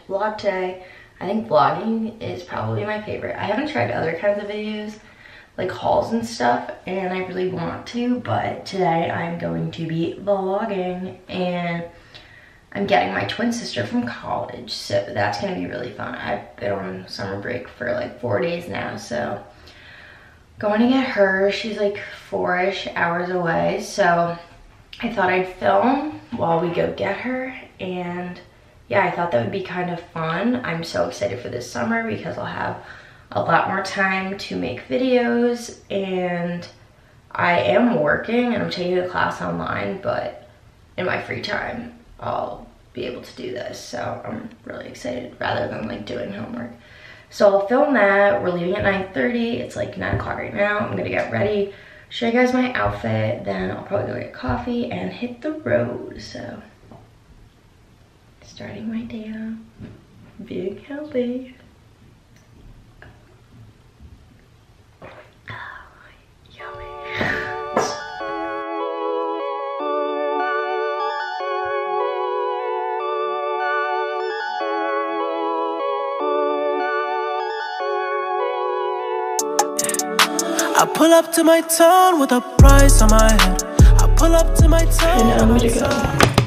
vlog today. I think vlogging is probably my favorite. I haven't tried other kinds of videos, like hauls and stuff, and I really want to, but today I'm going to be vlogging, and I'm getting my twin sister from college, so that's gonna be really fun. I've been on summer break for like 4 days now, so going to get her. She's like 4-ish hours away, so I thought I'd film while we go get her, and yeah, I thought that would be kind of fun. I'm so excited for this summer because I'll have a lot more time to make videos, and I am working and I'm taking a class online, but in my free time I'll be able to do this, so I'm really excited rather than like doing homework. So I'll film that. We're leaving at 9:30. It's like 9 o'clock right now. I'm gonna get ready, show you guys my outfit, then I'll probably go get coffee and hit the road. So starting my day off, being healthy. I pull up to my town with a price on my head. I pull up to my town. And I'm gonna go.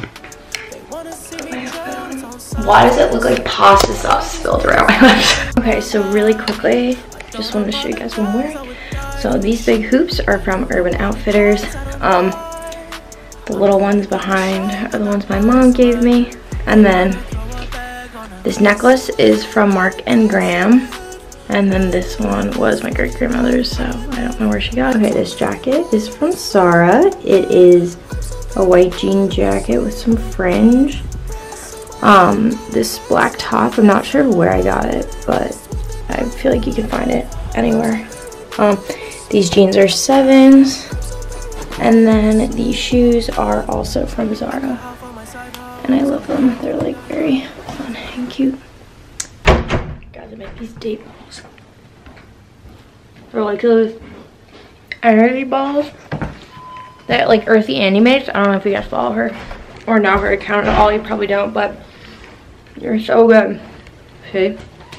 Why does it look like pasta sauce spilled around my lips? Okay, so really quickly, just wanted to show you guys what I'm wearing. So these big hoops are from Urban Outfitters. The little ones behind are the ones my mom gave me. And then this necklace is from Mark and Graham. And then this one was my great-grandmother's, so I don't know where she got it. Okay, this jacket is from Zara. It is a white jean jacket with some fringe. This black top, I'm not sure where I got it, but I feel like you can find it anywhere. These jeans are 7s, and then these shoes are also from Zara, and I love them. They're like very fun and cute. Guys, I make these date balls. They're like those energy balls that like Earthy Annie makes. I don't know if you guys follow her or know her account at all. You probably don't, but you're so good. See?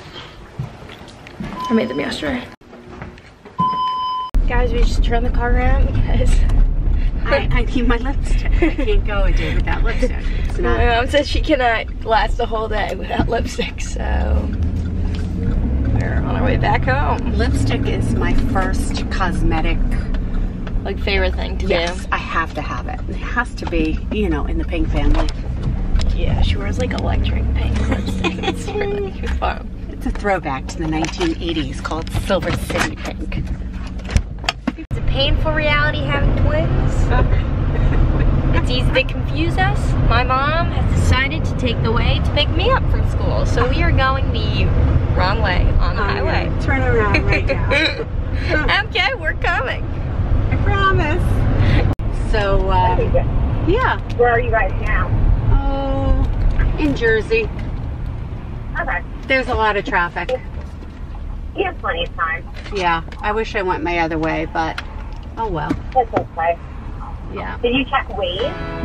I made them yesterday. Guys, we just turned the car around because I need my lipstick. I can't go a day without lipstick. It's not. my mom said she cannot last the whole day without lipstick, so we're on our way back home. Lipstick is my first cosmetic, like, favorite thing to yes, do. I have to have it. It has to be, you know, in the pink family. Yeah, she wears like electric pink lipstick. It's really fun. It's a throwback to the 1980s called Silver City Pink. It's a painful reality having twins. It's easy to confuse us. My mom has decided to take the way to pick me up from school, so we are going the wrong way on the highway. Yeah. Turn around right now. Okay, we're coming. I promise. So, yeah. Where are you guys now? Oh, in Jersey. Okay. There's a lot of traffic. You have plenty of time. Yeah, I wish I went my other way, but oh well. That's okay. Yeah. Did you check Waze?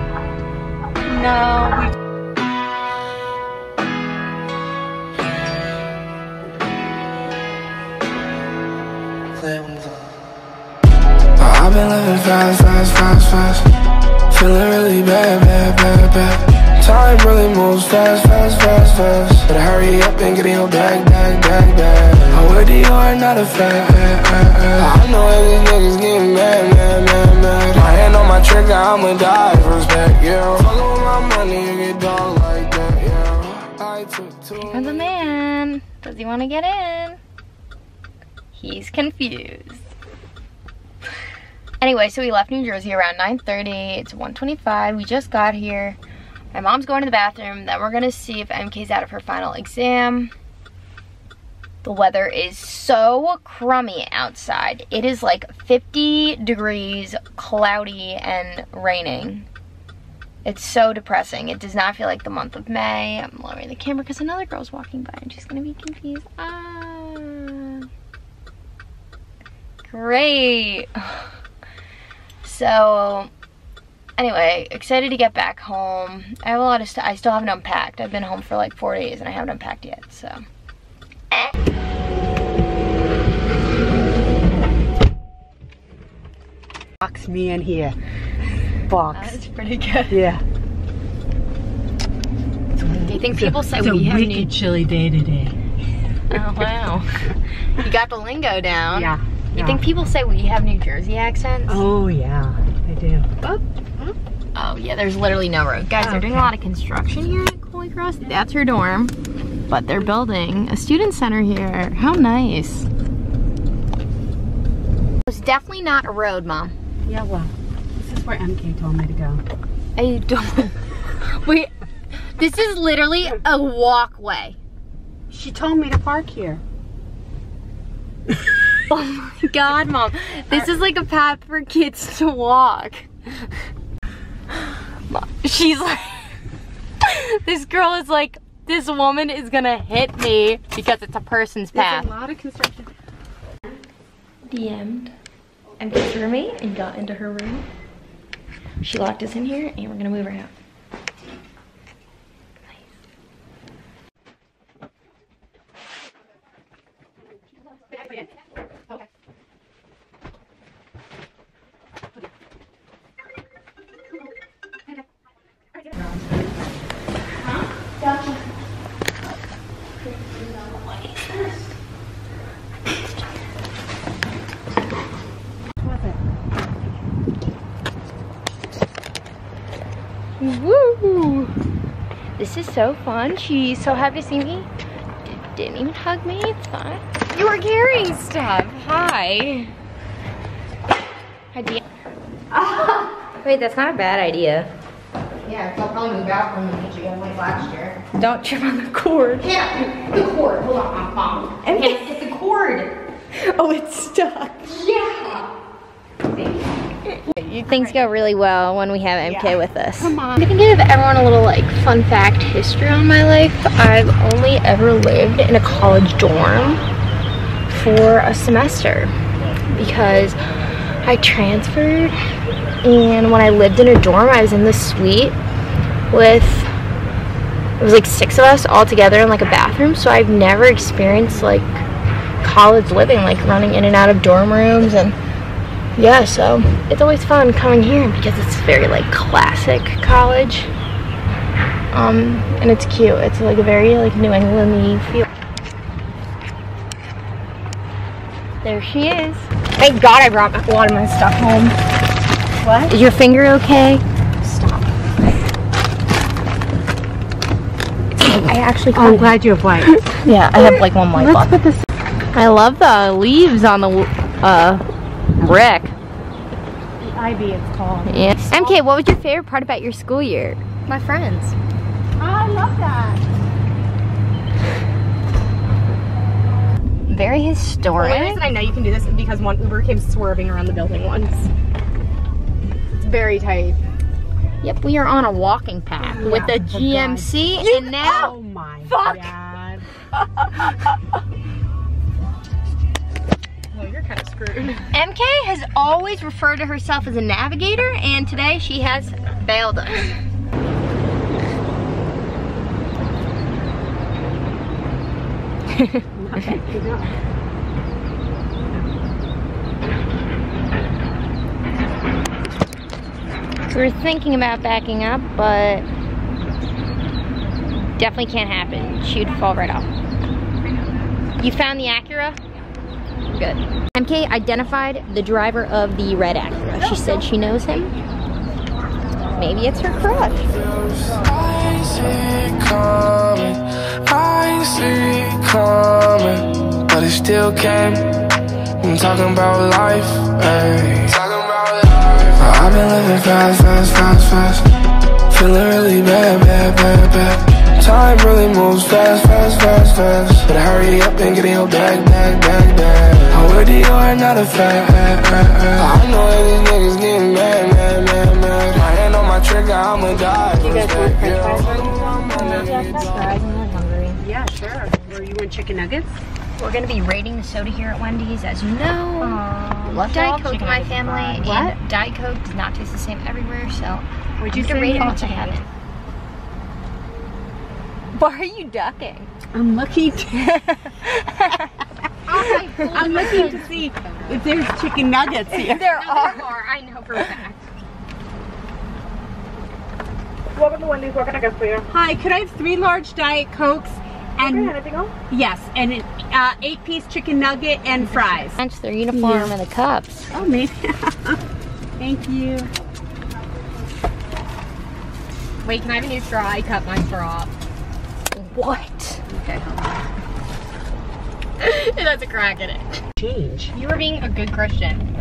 No. I've been living fast. Feeling really bad. Time really moves fast. Better hurry up and get in your bag. I'm with you, I'm not a fan. I know these niggas getting mad. My hand on my trigger, I'ma die for respect, yeah. Fuckin' with my money, you get dog like that, yeah. I took two. Here comes a man. Does he want to get in? He's confused. Anyway, so we left New Jersey around 9:30. It's 1:25. We just got here. My mom's going to the bathroom. Then we're gonna see if MK's out of her final exam. The weather is so crummy outside. It is like 50 degrees, cloudy, and raining. It's so depressing. It does not feel like the month of May. I'm lowering the camera because another girl's walking by and she's gonna be confused. Great. So Anyway, excited to get back home. I have a lot of stuff. I still haven't unpacked. I've been home for like 4 days and I haven't unpacked yet, so. Box me in here. Box. That's pretty good. Yeah. Do you think people say It's a we have wicked new... chilly day today. Oh, wow. You got the lingo down. Yeah. You think people say we have New Jersey accents? Oh yeah, I do. Oh yeah, there's literally no road. Guys, they're doing a lot of construction here at Holy Cross. That's her dorm, but they're building a student center here. How nice. It's definitely not a road, Mom. Yeah, well, this is where MK told me to go. I don't. Wait, this is literally a walkway. She told me to park here. Oh my God, Mom. This is like a path for kids to walk. She's like, this girl is like, this woman is gonna hit me because it's a person's path. There's a lot of construction. DM'd MK's roommate and got into her room. She locked us in here and we're gonna move her out. Woo! This is so fun. She's so happy to see me. Didn't even hug me. It's fine. You were carrying stuff. Hi. Idea. Wait, that's not a bad idea. Yeah, I'll probably move out from the beach again like last year. Don't trip on the cord. Yeah, the cord. Hold on, Mom. Okay, it's the cord. Oh, it's stuck. Yeah. Things go really well when we have MK with us. Come on. I'm gonna give everyone a little like fun fact history on my life. I've only ever lived in a college dorm for a semester because I transferred, and when I lived in a dorm I was in this suite with, it was like 6 of us all together in like a bathroom, so I've never experienced like college living, like running in and out of dorm rooms. And yeah, so it's always fun coming here because it's very like classic college, and it's cute. It's like a very like New England-y feel. There she is. Thank God I brought a lot of my stuff home. What? Is your finger okay? Stop. I actually Oh, I'm glad you have white. Yeah, I have like one white Let's put this. I love the leaves on the brick. Ivy, it's called. Yes. MK, what was your favorite part about your school year? My friends. I love that. Very historic. The only reason I know you can do this is because one Uber came swerving around the building once. It's very tight. Yep, we are on a walking path with the GMC, and now. Oh my Fuck. God. Well, you're kind of screwed. MK has always referred to herself as a navigator, and today she has bailed us. Okay, keep going. So we're thinking about backing up, but definitely can't happen. She'd fall right off. You found the Acura? Good. MK identified the driver of the red Acura. She said she knows him. Maybe it's her crush. I see it coming, I see it coming, but it still came. I'm talking about life, ayy. Talking about life. I've been living fast, fast, fast, fast. Feeling really bad, bad, bad, bad. Time really moves fast, fast, fast, fast. Better hurry up and get in your bag, bag, bag, bag. I'm with you and not a fact. I know these niggas getting mad, mad, mad, mad. My hand on my trigger, I'ma die. You guys want french fries? Yeah, sure. Were you in chicken nuggets? We're gonna be rating the soda here at Wendy's, as you know. Love Diet Coke in my family. What? And Diet Coke does not taste the same everywhere, so Would you I'm gonna say rate it no? once I have it. Why are you ducking? I'm looking to I'm looking to see if there's chicken nuggets here. There are. I know for a fact. Welcome to Wendy's. What can I get for you? Hi, could I have 3 large Diet Cokes and Anything else? yes, and an 8-piece chicken nugget and fries. Match their uniform and the cups. Oh, maybe. Thank you. Wait, can I have a new straw? I cut my straw. What? Okay, hold on. It has a crack in it. Change. You were being a good Christian.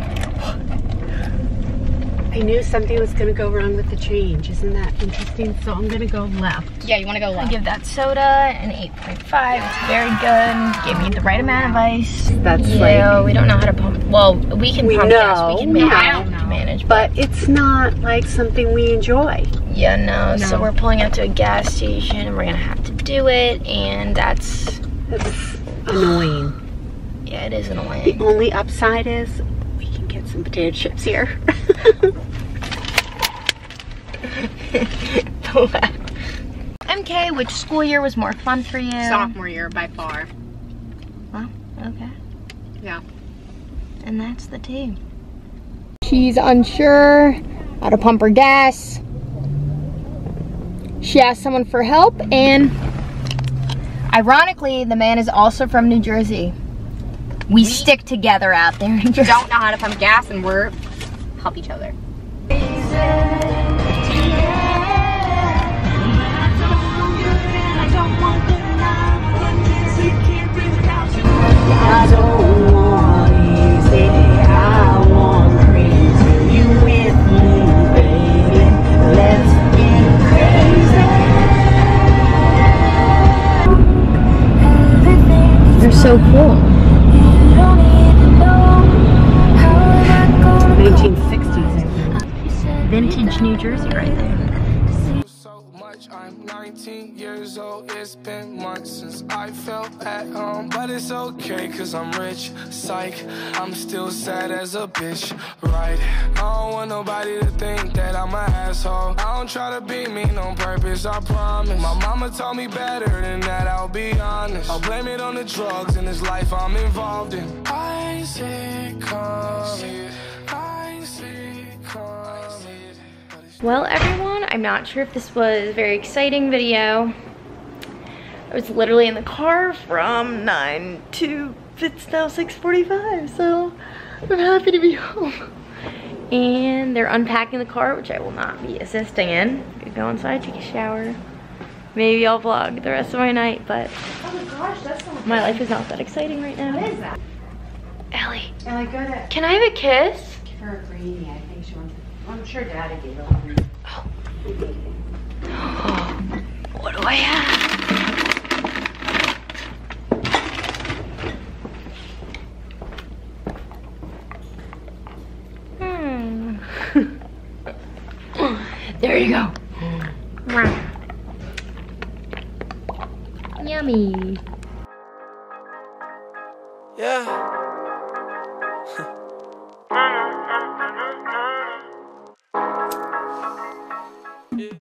I knew something was going to go wrong with the change. Isn't that interesting? So I'm going to go left. Yeah, you want to go left. I give that soda an 8.5. It's very good. Gave me the right amount of ice. That's yeah, we don't know how to pump. Well, we can pump gas. We can manage. I don't know. But it's not like something we enjoy. Yeah, no. So we're pulling out to a gas station and we're going to have to do it. And that's Annoying. Yeah, it is annoying. The only upside is we can get some potato chips here. MK, which school year was more fun for you? Sophomore year by far. Well, okay. Yeah. And that's the tea. She's unsure how to pump her gas. She asked someone for help, and ironically, the man is also from New Jersey. We stick together out there in Jersey. Don't know how to pump gas, and we're help each other. I don't want easy, I want crazy. You with me, baby. Let's get crazy. They're so cool. 1960s. Vintage New Jersey right there. I'm 19 years old, it's been months since I felt at home. But it's okay, cause I'm rich, psych. I'm still sad as a bitch, right? I don't want nobody to think that I'm an asshole. I don't try to be mean on purpose, I promise. My mama told me better than that, I'll be honest. I'll blame it on the drugs in this life I'm involved in. I see it coming, I see it coming. Well, everyone, I'm not sure if this was a very exciting video. I was literally in the car from 9 to it's now 6:45, so I'm happy to be home. And they're unpacking the car, which I will not be assisting in. I'm gonna go inside, take a shower. Maybe I'll vlog the rest of my night, but Oh my gosh, that's so my life is not that exciting right now. What is that? Ellie, Ellie, go to can I have a kiss? give her a greenie. I think she wants it. I'm sure Daddy gave her one. What do I have? There you go. Yummy.